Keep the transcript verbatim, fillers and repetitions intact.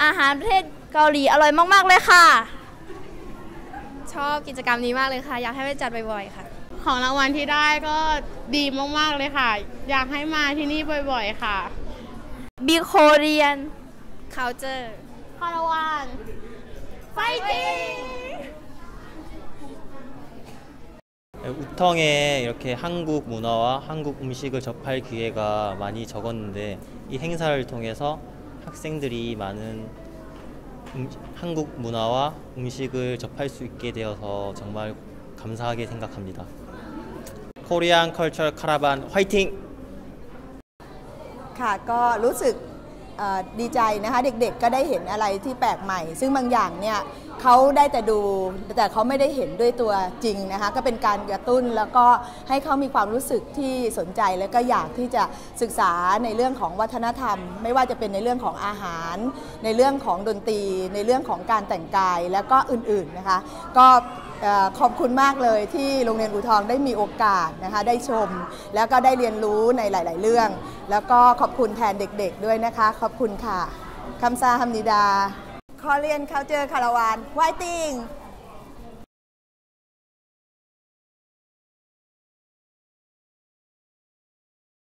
อาหารประเทศเกาหลีอร่อยมากๆเลยค่ะชอบกิจกรรมนี้มากเลยค่ะอยากให้ไปจัดบ่อยๆค่ะของรางวัลที่ได้ก็ดีมากๆเลยค่ะอยากให้มาที่นี่บ่อยๆค่ะ Be Korean Culture คาราวาน Fighting! 우텅에 이렇게 한국 문화와 한국 음식을 접할 기회가 많이 적었는데 이 행사를 통해서 학생들이 많은 음, 한국 문화와 음식을 접할 수 있게 되어서 정말 감사하게 생각합니다. 코리안 컬처 카라반 화이팅! ค่ะก็รู้สึกดีใจนะคะเด็กๆก็ได้เห็นอะไรที่แปลกใหม่ซึ่งบางอย่างเนี่ยเขาได้แต่ดูแต่เขาไม่ได้เห็นด้วยตัวจริงนะคะก็เป็นการกระตุ้นแล้วก็ให้เขามีความรู้สึกที่สนใจแล้วก็อยากที่จะศึกษาในเรื่องของวัฒนธรรมไม่ว่าจะเป็นในเรื่องของอาหารในเรื่องของดนตรีในเรื่องของการแต่งกายแล้วก็อื่นๆนะคะก็ขอบคุณมากเลยที่โรงเรียนอู่ทองได้มีโอกาสนะคะได้ชมแล้วก็ได้เรียนรู้ในหลายๆเรื่องแล้วก็ขอบคุณแทนเด็กๆด้วยนะคะขอบคุณค่ะคัมซาฮัมนิดา Korean Culture คาราวาน Fighting